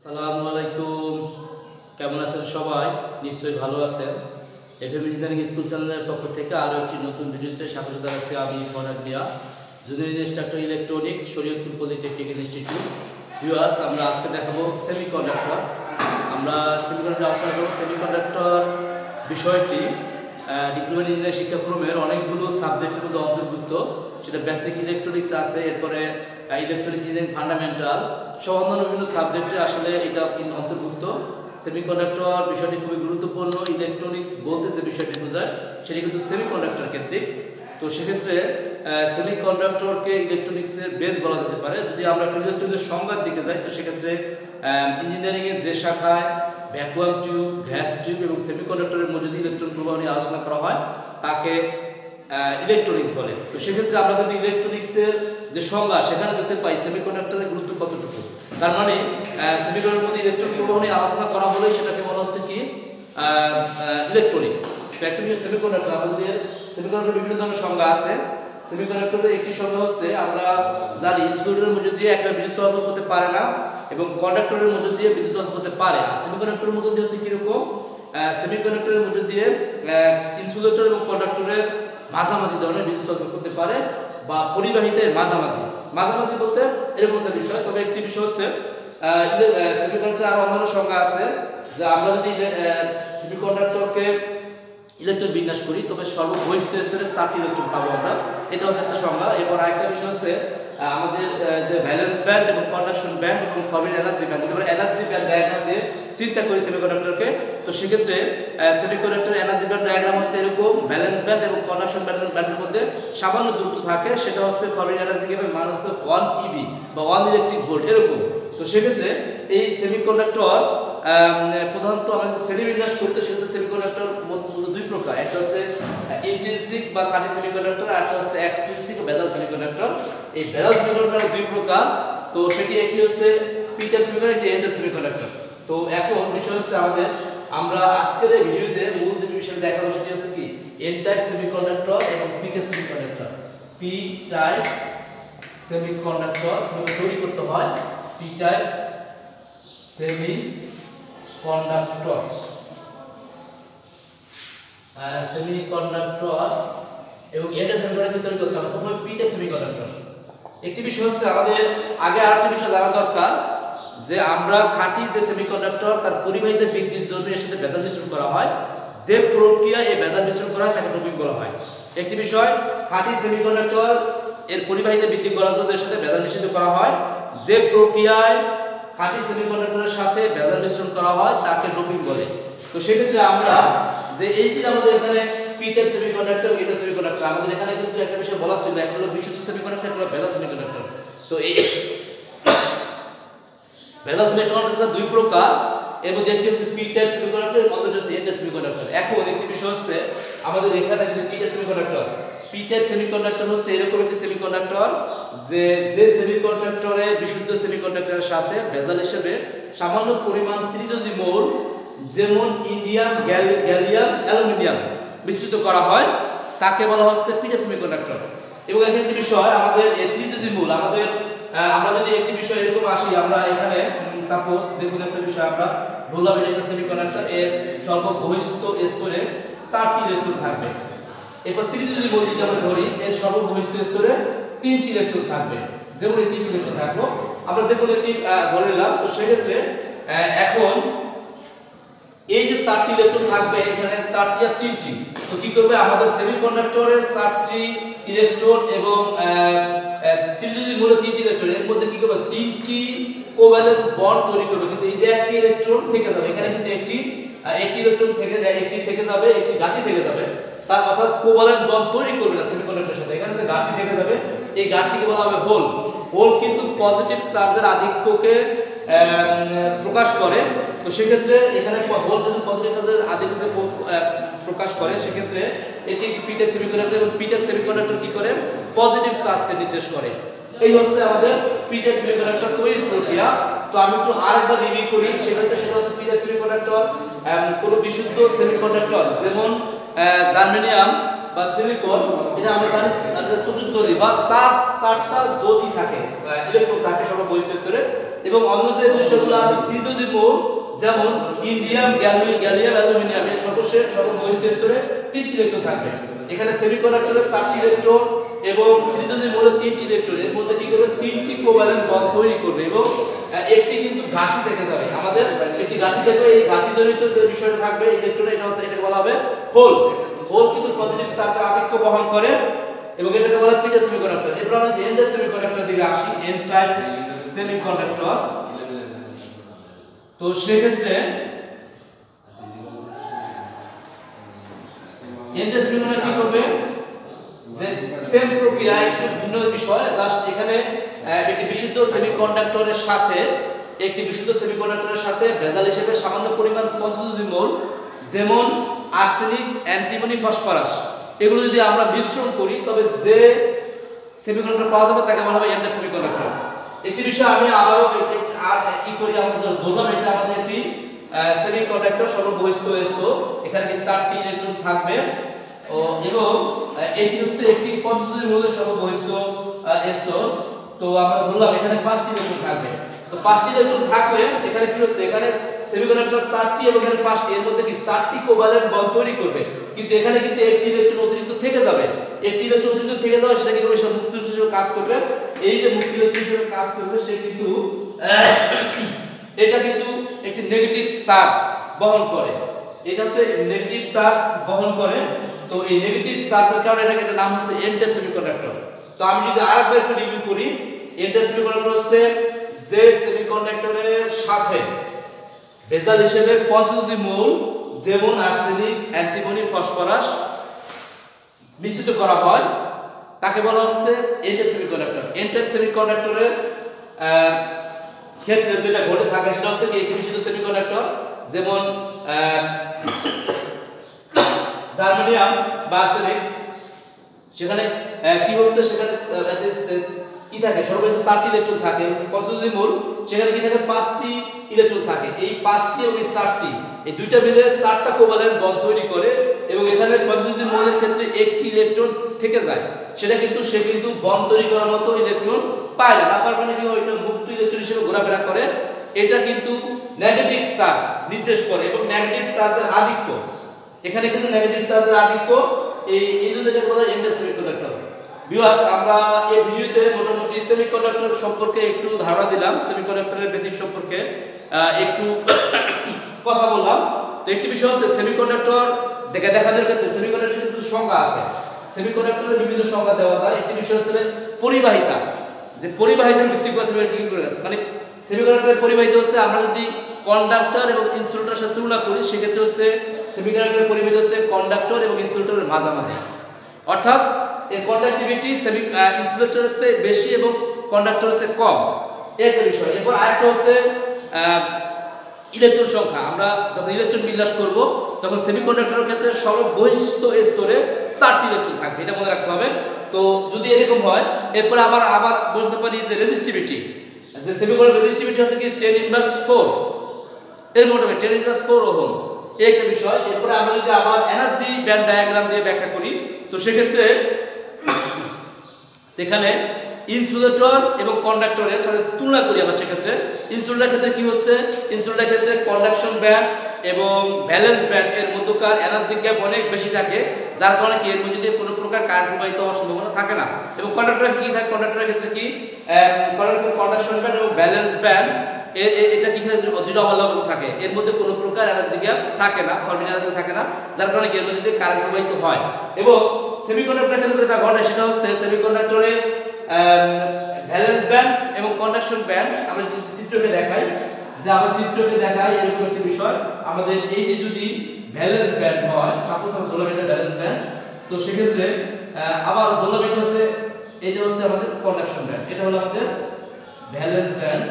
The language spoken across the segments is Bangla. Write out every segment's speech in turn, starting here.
আসসালামু আলাইকুম। কেমন আছেন সবাই? নিশ্চয়ই ভালো আছেন। এফএম ইঞ্জিনিয়ারিং স্কুল চ্যানেলের পক্ষ থেকে আরও একটি নতুন ভিডিওতে স্বাগত জানাচ্ছি। আমি Farhad Mia, junior instructor electronics, Shariatpur polytechnic institute. Viewers, আমরা আজকে দেখাবো সেমিকন্ডাক্টর। আমরা সেমিকন্ডাক্টর আলোচনা করব। সেমিকন্ডাক্টর বিষয়টি ডিপ্লোমা ইঞ্জিনিয়ারিং শিক্ষাক্রমের অনেকগুলো সাবজেক্টের মধ্যে অন্তর্ভুক্ত। সেটা বেসিক ইলেকট্রনিক্স আছে, এরপরে ইলেকট্রনিক্স ইঞ্জিনিয়ারিং ফান্ডামেন্টাল সহ অন্যান্য বিভিন্ন সাবজেক্টে আসলে এটা অন্তর্ভুক্ত। সেমিকন্ডাক্টর বিষয়টি খুবই গুরুত্বপূর্ণ। ইলেকট্রনিক্স বলতে যে বিষয়টি বোঝায় সেটি কিন্তু সেমিকন্ডাক্টর কেন্দ্রিক। তো সেক্ষেত্রে সেমিকন্ডাক্টরকে ইলেকট্রনিক্সের বেস বলা যেতে পারে। যদি আমরা একটু ইলেকট্রনিক্সের সংজ্ঞার দিকে যাই, তো সেক্ষেত্রে ইঞ্জিনিয়ারিংয়ের যে শাখায় ভ্যাকুয়াম টিউব, গ্যাস টিউব এবং সেমিকন্ডাক্টরের মধ্যে যদি ইলেকট্রন প্রবাহ নিয়ে আলোচনা করা হয় তাকে ইলেকট্রনিক্স বলে। তো সেক্ষেত্রে আমরা কিন্তু ইলেকট্রনিক্সের যে সংজ্ঞা সেখানে দেখতে পাই সেমিকন্ডাক্টরের গুরুত্ব কতটুকু। তার মানে সেমিকন্ডাক্টরের মধ্যে ইলেকট্রন প্রবাহ নিয়ে আলোচনা করা হলেই সেটাকে বলা হচ্ছে কি ইলেকট্রনিক্স। তো একটা বিষয় সেমিকন্ডাক্টর, আমাদের সেমিকন্ডাক্টরের বিভিন্ন ধরনের সংজ্ঞা আছে। সেমিকন্ডাক্টরের একটি সংজ্ঞা হচ্ছে, আমরা জানি ইনসুলেটরের মধ্যে দিয়ে একটা বিদ্যুৎ চলাচল করতে পারে না এবং কন্ডাক্টরের মধ্যে দিয়ে বিদ্যুৎ চলাচল করতে পারে। আর সেমিকন্ডাক্টরের মধ্যে দিয়ে হচ্ছে কিরকম, সেমিকন্ডাক্টরের মধ্যে দিয়ে ইনসুলেটর এবং কন্ডাক্টরের মাঝামাঝি ধরনের বিদ্যুৎ চলাচল করতে পারে বা পরিবাহিতের মাঝামাঝি বলতে এরকম একটা বিষয়। তবে একটি বিষয় হচ্ছে সেমিকন্ডাক্টরের আরো অন্যান্য সংজ্ঞা আছে, যে আমরা যদি সেমিকন্ডাক্টরকে ইলেকট্রন বিন্যাস করি তবে সর্ববহিষ্ঠ স্তরে 4টি ইলেকট্রন পাবো আমরা। এটা হচ্ছে একটা সংজ্ঞা। এরপর আরেকটা বিষয় হচ্ছে আমাদের যে ভ্যালেন্স ব্যান্ড এবং কন্ডাকশন ব্যান্ড এবং ফরবিডেন এনার্জি ব্যান্ড। যদি আমরা এনার্জি ব্যান্ড ডায়াগ্রাম দিয়ে চিন্তা করি সেমিকন্ডাক্টরকে, তো সেক্ষেত্রে সেমিকন্ডাক্টর এনার্জি ব্যান্ড ডায়াগ্রাম হচ্ছে এরকম। ভ্যালেন্স ব্যান্ড এবং কন্ডাকশন ব্যান্ডের মধ্যে সামান্য দূরত্ব থাকে, সেটা হচ্ছে ফরবিডেন এনার্জি গ্যাপের মান হচ্ছে 1 eV বা 1 ইলেকট্রিক ভোল্ট এরকম। তো সেক্ষেত্রে এই সেমিকন্ডাক্টর প্রধানত আমরা যে শ্রেণী বিন্যাস করতে, সেক্ষেত্রে সেমিকন্ডাক্টর দুই প্রকার। একটা হচ্ছে ইন্ট্রিনসিক বা খাঁটি সেমিকন্ডাক্টর, আর একটা হচ্ছে এক্সট্রিনসিক বা ভেজাল সেমিকন্ডাক্টর। এই ভেজাল সেমিকন্ডাক্টর দুই প্রকার। তো সেটি একটি হচ্ছে পি টাইপ সেমিকন্ডাক্টর, একটি এন টাইপ সেমিকন্ডাক্টর। তো এখন বিষয় হচ্ছে আমরা আজকের এই ভিডিওতে মূল যে বিষয় দেখাবো সেটি হচ্ছে কি এন টাইপ সেমিকন্ডাক্টর এবং P type semiconductor. P type semiconductor কিভাবে তৈরি করতে হয়, পি টাইপ সেমিকন্ডাক্টর এবং এন টাইপ সেমিকন্ডাক্টর তৈরি করতে হবে। প্রথমে পি টাইপ সেমিকন্ডাক্টর। একটি বিষয় হচ্ছে আমাদের আগে আরেকটা বিষয় জানা দরকার, যে আমরা খাঁটি যে সেমিকন্ডাক্টর তার পরিবাহিত বৃদ্ধির জন্য এর সাথে ভেজাল মিশ্রণ করা হয়। যে প্রক্রিয়া এই ভেজাল মিশ্রণ করা হয় তাকে ডোপিং বলা হয়। একটি বিষয়, খাঁটি সেমিকন্ডাক্টর এর পরিবাহিত বৃদ্ধি করার জন্য এর সাথে ভেজাল মিশ্রিত করা হয়। যে প্রক্রিয়ায় খাঁটি সেমিকন্ডাক্টরের সাথে ভেজাল মিশ্রণ করা হয় তাকে ডোপিং বলে। তো সেক্ষেত্রে আমরা যে এইটি আমাদের এখানে P type semiconductor, N type semiconductor, আমাদের এখানে কিন্তু একটা বিষয় বলা ছিল, একটা হলো বিশুদ্ধ সেমিকন্ডাক্টর, একটা হলো ভেজাল সেমিকন্ডাক্টর। তো এই ভেজাল সেমিকন্ডাক্টর দুই প্রকার, এর মধ্যে একটি হচ্ছে পি টাইপ সেমিকন্ডাক্টর, অন্যটি হচ্ছে এন টাইপ সেমিকন্ডাক্টর। এখন একটি বিষয় হচ্ছে আমাদের এখানে যদি পি টাইপ সেমিকন্ডাক্টর হচ্ছে এরকম একটি সেমিকন্ডাক্টর, যে সেমিকন্ডাক্টরে বিশুদ্ধ সেমিকন্ডাক্টরের সাথে ভেজাল হিসেবে সামান্য পরিমাণ ত্রিযোজী মৌল যেমন ইন্ডিয়াম, গ্যালিয়াম, অ্যালুমিনিয়াম মিশ্রিত করা হয়, তাকে বলা হচ্ছে পি টাইপ সেমিকন্ডাক্টর। এবং এখানে একটি বিষয়, আমাদের এই ত্রিযোজী মৌল আমরা যদি একটি বিষয় এরকম আসি, আমরা এখানে সাপোজ যে কোনো একটা বিষয় আমরা ধরলাম একটা সেমিকন্ডাক্টর, এর সর্ববহিষ্ঠ স্তরে 4টি ইলেকট্রন থাকবে। এরপর ত্রিযোজী মৌল যদি আমরা ধরি, এর সর্ববহিষ্ঠ স্তরে 3টি ইলেকট্রন থাকবে। যেমন এই 3টি ইলেকট্রন থাকলো, আমরা যে কোনো একটি ধরে নিলাম। তো সেক্ষেত্রে এখন এই যে 4টি ইলেকট্রন থাকবে, এখানে 4টি আর 3টি, তো কি করবে আমাদের সেমিকন্ডাক্টরের 4টি ইলেকট্রন এবং ত্রিযোজী মৌল 3টি ইলেকট্রন, এর মধ্যে কি করবে 3টি কোভ্যালেন্ট বন্ড তৈরি করবে। কিন্তু এই যে একটি ইলেকট্রন থেকে যাবে, এখানে কিন্তু একটি ইলেকট্রন থেকে যায়, একটি থেকে যাবে, একটি গাঁথি থেকে যাবে, তার অর্থাৎ কোভ্যালেন্ট বন্ড তৈরি করবে না সেমিকন্ডাক্টরের সাথে। এখানে যে গাঁথি থেকে যাবে, এই গাঁথিকে বলা হবে হোল। হোল কিন্তু পজিটিভ চার্জের আধিক্যকে প্রকাশ করে। তো সেক্ষেত্রে এখানে হোল যদি পজিটিভ চার্জের আধিক্যকে প্রকাশ করে, সেক্ষেত্রে এটি একটি পি টাইপ সেমিকন্ডাক্টর। এবং পি টাইপ সেমিকন্ডাক্টর কি করে, পজিটিভ চার্জকে নির্দেশ করে। এই হচ্ছে আমাদের পি টাইপ সেমিকন্ডাক্টর তৈরির প্রক্রিয়া। তো আমি একটু আরেকবার রিভিউ করি, সেটা হচ্ছে পি টাইপ সেমিকন্ডাক্টর কোন বিশুদ্ধ সেমিকন্ডাক্টর যেমন জার্মেনিয়াম, বা সিলিকন, এটা আমরা জানি চতুর্জলি বা চারটা জলি থাকে, ইলেকট্রন থাকে সব বহিস্থ স্তরে। এবং অন্য যে বিষয়গুলো আছে ত্রিজোজি মৌল, যেমন ইন্ডিয়াম, গ্যালিয়াম, অ্যালুমিনিয়াম, এর সর্বশেষ বহিস্থ স্তরে 3টি ইলেকট্রন থাকবে। এখানে সেমিকন্ডাক্টরের 4টি ইলেকট্রন এবং ত্রিজোজি মৌলের 3টি ইলেকট্রন, এর মধ্যে কি করবে 3টি কোভ্যালেন্ট বন্ড তৈরি করবে এবং একটি কিন্তু গাঁথি থেকে যাবে, আমাদের একটি গাঁথি থেকে, এই গাঁথি জনিত যে বিষয়টা থাকবে ইলেকট্রন, এটা হচ্ছে, এটাকে বলা হবে হোল। হোল কিন্তু পজিটিভ চার্জের আধিক্য বহন করে এবং এটাকে বলা হয় পি টাইপ সেমিকন্ডাক্টর। এরপর আমরা এন টাইপ সেমিকন্ডাক্টর দিকে আসি, এন টাইপ সেমিকন্ডাক্টর। তো সেক্ষেত্রে এন টাইপ সেমিকন্ডাক্টর কি করবে, যে সেম প্রক্রিয়া, একটু ভিন্ন বিষয়, জাস্ট এখানে একটি বিশুদ্ধ সেমিকন্ডাক্টরের সাথে ভেজাল হিসেবে সামান্য পরিমাণ পঞ্চযোজী মৌল, যেমন আর্সেনিক, অ্যান্টিমনি, ফসফরাস, এগুলো যদি আমরা মিশ্রণ করি তবে যে সেমিকন্ডাক্টর পাওয়া যাবে তাকে বলা হবে এন টাইপ সেমিকন্ডাক্টর। একটি বিষয় আমি আবারও কি করি, আমাদের ধরলাম এটা আমাদের একটি সেমিকন্ডাক্টর সর্ববহিস্থ স্তর, এখানে কি 4টি ইলেকট্রন থাকবে এবং এটি হচ্ছে একটি পঞ্চযোজী মৌলের সর্ববহিস্থ স্তর। তো আমরা ধরলাম এখানে 5টি ইলেকট্রন থাকবে। তো 5টি ইলেকট্রন থাকলে এখানে কি হচ্ছে, এখানে সেমিকন্ডাক্টর 4টি এবং এখানে 5টি, এর মধ্যে কি 4টি কোভ্যালেন্ট বন্ড তৈরি করবে, কিন্তু এখানে কিন্তু একটি ইলেকট্রন অতিরিক্ত থেকে যাবে। একটি ইলেকট্রন অতিরিক্ত থেকে যাবে, সেটা কি করবে, সে মুক্ত ইলেকট্রন হিসেবে কাজ করবে। এই যে মুক্ত ইলেকট্রন হিসেবে কাজ করবে, সে কিন্তু এটা কিন্তু একটি নেগেটিভ চার্জ বহন করে, এটা হচ্ছে নেগেটিভ চার্জ বহন করে। তো এই নেগেটিভ চার্জের কারণে এটাকে নাম হচ্ছে এন টাইপ সেমিকন্ডাক্টর। তো আমি যদি আরেকবার একটু রিভিউ করি, এন টাইপ সেমিকন্ডাক্টর হচ্ছে যে সেমিকন্ডাক্টরের সাথে ভেজাল হিসেবে পঞ্চযোজী মৌল, যেমন আর্সেনিক, অ্যান্টিমনি, ফসফরাস মিশ্রিত করা হয়, তাকে বলা হচ্ছে N type semiconductor. N type সেমিকন্ডাক্টরের ক্ষেত্রে যেটা ঘটে থাকে সেটা হচ্ছে কি, একটি বিশুদ্ধ সেমিকন্ডাক্টর, যেমন জার্মেনিয়াম বা আর্সেনিক, সেখানে কি হচ্ছে, সেখানে কি থাকে, সর্বশেষ 4টি ইলেকট্রন থাকে, পঞ্চযোজী মৌল সেখানে কি থাকে 5টি ইলেকট্রন থাকে। এই 5টি এবং 4টি, এই দুইটা মিলে 4টা কোভ্যালেন্ট বন্ড তৈরি করে এবং এখানে পঞ্চযোজী মৌলের ক্ষেত্রে একটি ইলেকট্রন থেকে যায়, সেটা কিন্তু সে কিন্তু বন্ড তৈরি করার মতো ইলেকট্রন পায় না, তার কারণে কি ওইটা মুক্ত ইলেকট্রন হিসেবে ঘোরাফেরা করে। এটা কিন্তু নেগেটিভ চার্জ নির্দেশ করে এবং নেগেটিভ চার্জের আধিক্য, এখানে কিন্তু নেগেটিভ চার্জের আধিক্য, এই জন্য এটাকে বলা হয় এন টাইপ সেমিকন্ডাক্টর। ভিউয়ার্স, আমরা এই ভিডিওতে মোটামুটি সেমিকন্ডাক্টর সম্পর্কে একটু ধারণা দিলাম, সেমিকন্ডাক্টরের বেসিক সম্পর্কে একটু কথা বললাম। তো একটি বিষয় হচ্ছে সেমিকন্ডাক্টর দেখানোর ক্ষেত্রে সেমিকন্ডাক্টরের কিছু সংজ্ঞা আছে, সেমিকন্ডাক্টরের বিভিন্ন সংজ্ঞা দেওয়া যায়। একটি বিষয় হচ্ছে পরিবাহিতা, যে পরিবাহিতার ভিত্তি করে মানে সেমিকন্ডাক্টরের পরিবাহিতা হচ্ছে, আমরা যদি কন্ডাক্টর এবং ইনসুলেটরের সাথে তুলনা করি, সেক্ষেত্রে হচ্ছে সেমিকন্ডাক্টরের পরিবাহিতা হচ্ছে কন্ডাক্টর এবং ইনসুলেটরের মাঝামাঝি, অর্থাৎ এর কন্ডাক্টিভিটি ইনসুলেটরের চেয়ে বেশি এবং কন্ডাক্টরের চেয়ে কম, একটা বিষয়। এরপর আরেকটা হচ্ছে ইলেকট্রন সংখ্যা, আমরা যখন ইলেকট্রন বিন্যাস করব তখন সেমিকন্ডাক্টরের ক্ষেত্রে সর্ববহিস্থ স্তরে 4টি ইলেকট্রন থাকবে, এটা মনে রাখতে হবে। তো যদি এরকম হয়, এরপর আবার বুঝতে পারি যে রেজিস্টিভিটি, যে সেমিকন্ডাক্টর রেজিস্টিভিটি হচ্ছে কি 10⁻⁴, এরকম হবে 10⁻⁴ ওহম, এই একটা বিষয়। এরপরে আমরা যদি আবার এনার্জি ব্যান্ড ডায়াগ্রাম দিয়ে ব্যাখ্যা করি, তো সেক্ষেত্রে সেখানে ইনসুলেটর এবং কন্ডাক্টরের সাথে তুলনা করি আমরা, সেক্ষেত্রে ইনসুলেটরের ক্ষেত্রে কি হচ্ছে, ইনসুলেটরের ক্ষেত্রে কন্ডাকশন ব্যান্ড এবং ভ্যালেন্স ব্যান্ড এর মধ্যকার এনার্জি গ্যাপ অনেক বেশি থাকে, যার কারণে কি এর মধ্যে কোনো প্রকার কারেন্ট প্রবাহিত হওয়ার সম্ভাবনা থাকে না। এবং কন্ডাক্টরের কি থাকে, কন্ডাক্টরের ক্ষেত্রে কি কন্ডাকশন ব্যান্ড এবং ভ্যালেন্স ব্যান্ড এটা কি দুটো অবলা অবস্থা থাকে, এর মধ্যে কোনো প্রকার এনার্জি গ্যাপ থাকে না, ফরমিন এনার্জি থাকে না, যার কারণে এর মধ্যে কারেন্ট প্রবাহিত হয়। এবং সেমিকন্ডাক্টরের ক্ষেত্রে যেটা ঘটে সেটা হচ্ছে সেমিকন্ডাক্টরে ভ্যালেন্স ব্যান্ড এবং কন্ডাকশন ব্যান্ড, আমরা যদি চিত্রকে দেখাই, এরকম একটি বিষয়, আমাদের এইটি যদি ভ্যালেন্স ব্যান্ড হয়, সাপোজ আমরা ধরলাম এটা ভ্যালেন্স ব্যান্ড, তো সেক্ষেত্রে আবার ধরলাম এটা হচ্ছে, এটা হচ্ছে আমাদের কন্ডাকশন ব্যান্ড, এটা হলো আমাদের ভ্যালেন্স ব্যান্ড,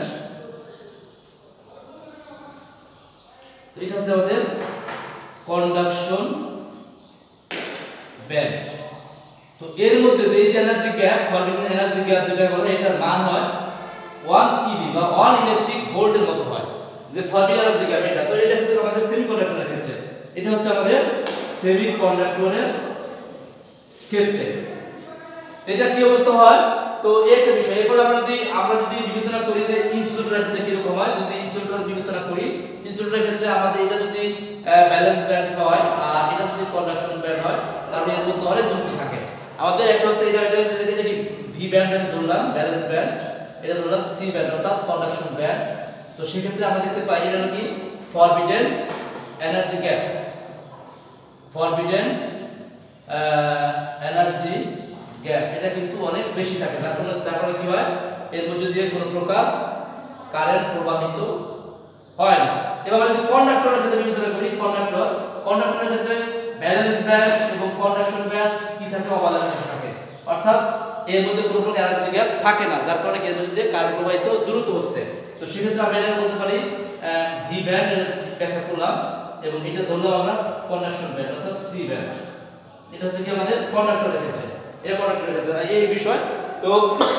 এটা হচ্ছে আমাদের কন্ডাকশন ব্যান্ড। তো এর মধ্যে যে এই energy gap, forming energy gap যেটা বলে, এটার মান হয় 1 eV বা 1 ইলেকট্রিক ভোল্টের মতো হয়, যে ফরমিং এনার্জি গ্যাপ এটা। তো এটা হচ্ছে আমাদের সেমিকন্ডাক্টরের ক্ষেত্রে, এটা হচ্ছে আমাদের সেমিকন্ডাক্টরের ক্ষেত্রে এটা কি অবস্থা হয়। তো একটা বিষয় এরপর আমরা যদি বিবেচনা করি যে ইনসুলেটরের ক্ষেত্রে কি রকম হয়, যদি ইনসুলেটর বিবেচনা করি, ইনসুলেটরের ক্ষেত্রে আমাদের এটা যদি ব্যালেন্স ব্যান্ড হয় আর এটা যদি কন্ডাকশন ব্যান্ড হয় তাহলে এর মধ্যে অনেক যুক্তি থাকে। আমাদের একটা হচ্ছে এটা ভি ব্যান্ড ধরলাম ব্যালেন্স ব্যান্ড, এটা ধরলাম সি ব্যান্ড অর্থাৎ কন্ডাকশন ব্যান্ড। তো সেই ক্ষেত্রে আমরা দেখতে পাই এটা হলো কি forbidden energy gap, forbidden energy gap এটা কিন্তু অনেক বেশি থাকে, যার কারণে কি হয় এর মধ্যে দিয়ে কোনো প্রকার কারেন্ট প্রবাহিত হয় না। এবার আমরা যদি কন্ডাক্টরের ক্ষেত্রে বিবেচনা করি, কন্ডাক্টরের ক্ষেত্রে ব্যালেন্স ব্যান্ড এবং কন্ডাকশন ব্যান্ড কি থাকে, অব্যালেন্স থাকে, অর্থাৎ এর মধ্যে কোনো প্রকার এনার্জি গ্যাপ থাকে না, যার কারণে এর মধ্যে কারেন্ট প্রবাহিত দ্রুত হচ্ছে। তো সেক্ষেত্রে আমরা এটা বলতে পারি ভি ব্যান্ড ব্যাখ্যা করলাম এবং এটা ধরলাম আমরা কন্ডাকশন ব্যান্ড অর্থাৎ সি ব্যান্ড। এটা হচ্ছে কি আমাদের কন্ডাক্টরের ক্ষেত্রে, এই কন্ডাক্টরের ক্ষেত্রে এই বিষয়। তো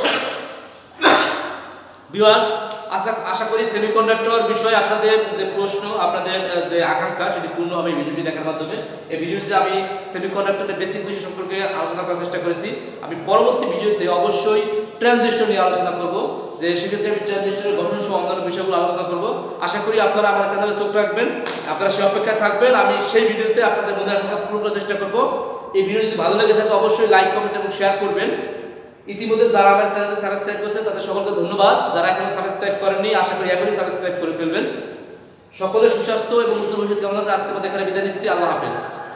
ভিউয়ার্স আশা করি সেমিকন্ডাক্টর বিষয়ে আপনাদের যে প্রশ্ন, আপনাদের যে আকাঙ্ক্ষা সেটি পূর্ণ হবে ভিডিওটি দেখার মাধ্যমে। এই ভিডিওটিতে আমি সেমিকন্ডাক্টরের বেসিক বিষয় সম্পর্কে আলোচনা করার চেষ্টা করেছি। আমি পরবর্তী ভিডিওতে অবশ্যই ট্রানজিস্টর নিয়ে আলোচনা করব, যে সেক্ষেত্রে আমি ট্রানজিস্টরের গঠন সহ অন্যান্য বিষয়গুলো আলোচনা করব। আশা করি আপনারা আমার চ্যানেলে চোখ রাখবেন, আপনারা সে অপেক্ষায় থাকবেন। আমি সেই ভিডিওতে আপনাদের মধ্যে আকাঙ্ক্ষা পূরণ করার চেষ্টা করব। এই ভিডিও যদি ভালো লেগে থাকে অবশ্যই লাইক, কমেন্ট এবং শেয়ার করবেন। ইতিমধ্যে যারা আমার চ্যানেলটি সাবস্ক্রাইব করেছেন তাদের সকলকে ধন্যবাদ। যারা এখনো সাবস্ক্রাইব করেননি আশা করি এখনই সাবস্ক্রাইব করে ফেলবেন। সকলের সুস্বাস্থ্য এবং উজ্জ্বল ভবিষ্যৎ কামনা করে আজকে আমাদের এখানে বিদায় নিচ্ছি। আল্লাহ হাফেজ।